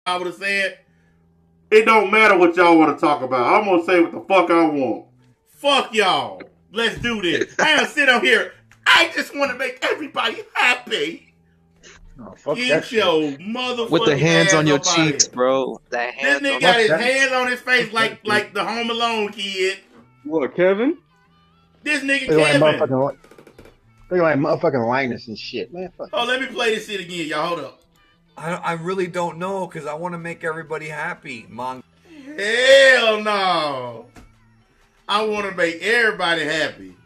I would have said, it don't matter what y'all want to talk about. I'm gonna say what the fuck I want. Fuck y'all. Let's do this. I don't sit on here. I just want to make everybody happy. Oh, fuck Get that your shit. motherfucking With the hands ass on your up out of cheeks, here. bro. That This hands nigga on got his that. hands on his face like the Home Alone kid. What, Kevin? This nigga They like Kevin. motherfucking Linus and shit, man. Fuck. Oh, let me play this shit again, y'all. Hold up. I really don't know because I want to make everybody happy. Hell no. I want to make everybody happy.